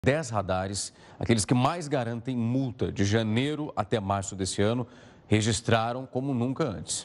10 radares, aqueles que mais garantem multa de janeiro até março desse ano, registraram como nunca antes.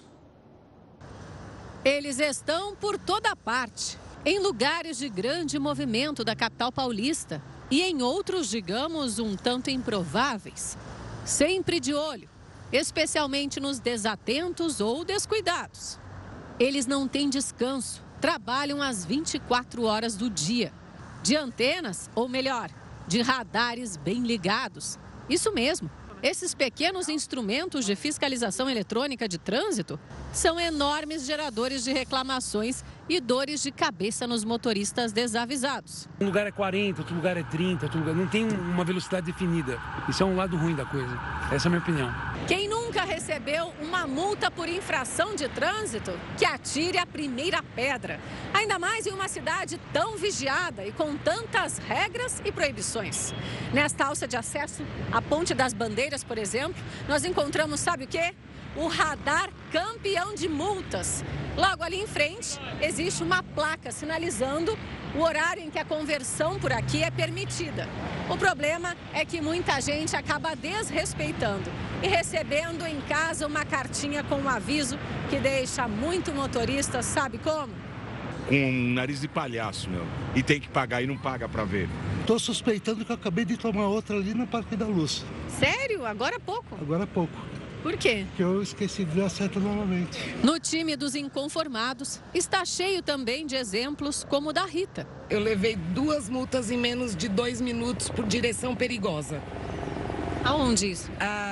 Eles estão por toda parte, em lugares de grande movimento da capital paulista e em outros, digamos, um tanto improváveis. Sempre de olho, especialmente nos desatentos ou descuidados. Eles não têm descanso, trabalham às 24 horas do dia. De antenas, ou melhor, de radares bem ligados. Isso mesmo, esses pequenos instrumentos de fiscalização eletrônica de trânsito são enormes geradores de reclamações e dores de cabeça nos motoristas desavisados. Um lugar é 40, outro lugar é 30, outro lugar não tem uma velocidade definida. Isso é um lado ruim da coisa. Essa é a minha opinião. Quem nunca recebeu uma multa por infração de trânsito, que atire a primeira pedra. Ainda mais em uma cidade tão vigiada e com tantas regras e proibições. Nesta alça de acesso à Ponte das Bandeiras, por exemplo, nós encontramos, sabe o quê? O radar campeão de multas. Logo ali em frente, existe uma placa sinalizando o horário em que a conversão por aqui é permitida. O problema é que muita gente acaba desrespeitando e recebendo em casa uma cartinha com um aviso que deixa muito motorista, sabe como? Com um nariz de palhaço, meu. E tem que pagar e não paga pra ver. Estou suspeitando que eu acabei de tomar outra ali no Parque da Luz. Sério? Agora há pouco? Agora há pouco. Por quê? Que eu esqueci de dar seta novamente. No time dos inconformados, está cheio também de exemplos como o da Rita. Eu levei 2 multas em menos de 2 minutos por direção perigosa. Aonde isso?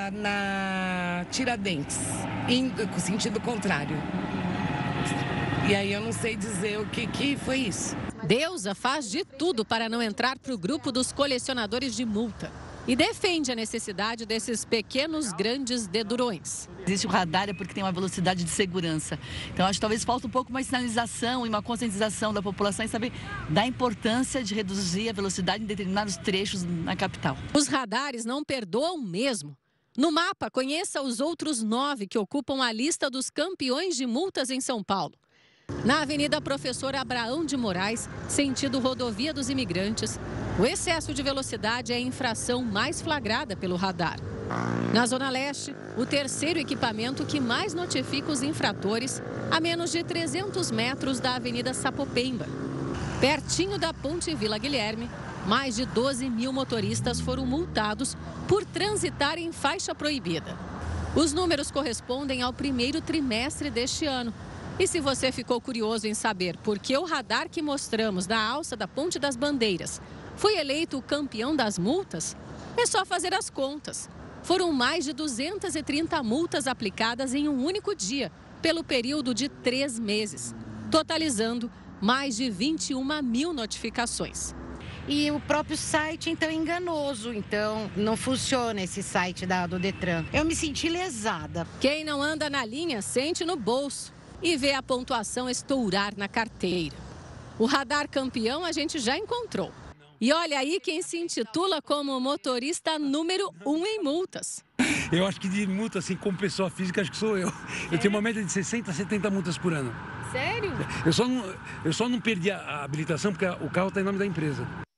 Na Tiradentes, indo com sentido contrário. E aí eu não sei dizer o que foi isso. Deusa faz de tudo para não entrar para o grupo dos colecionadores de multa. E defende a necessidade desses pequenos grandes dedurões. Existe o radar porque tem uma velocidade de segurança. Então, acho que talvez falta um pouco mais de sinalização e uma conscientização da população em saber da importância de reduzir a velocidade em determinados trechos na capital. Os radares não perdoam mesmo. No mapa, conheça os outros 9 que ocupam a lista dos campeões de multas em São Paulo. Na Avenida Professor Abraão de Moraes, sentido Rodovia dos Imigrantes, o excesso de velocidade é a infração mais flagrada pelo radar. Na Zona Leste, o terceiro equipamento que mais notifica os infratores a menos de 300 metros da Avenida Sapopemba. Pertinho da Ponte Vila Guilherme, mais de 12 mil motoristas foram multados por transitar em faixa proibida. Os números correspondem ao primeiro trimestre deste ano. E se você ficou curioso em saber por que o radar que mostramos na alça da Ponte das Bandeiras foi eleito o campeão das multas, é só fazer as contas. Foram mais de 230 multas aplicadas em um único dia, pelo período de 3 meses, totalizando mais de 21 mil notificações. E o próprio site, então, é enganoso. Então, não funciona esse site do Detran. Eu me senti lesada. Quem não anda na linha, sente no bolso e vê a pontuação estourar na carteira. O radar campeão a gente já encontrou. E olha aí quem se intitula como motorista número 1 em multas. Eu acho que de multa, assim, como pessoa física, acho que sou eu. Eu tenho uma média de 60 a 70 multas por ano. Sério? Eu só não perdi a habilitação porque o carro está em nome da empresa.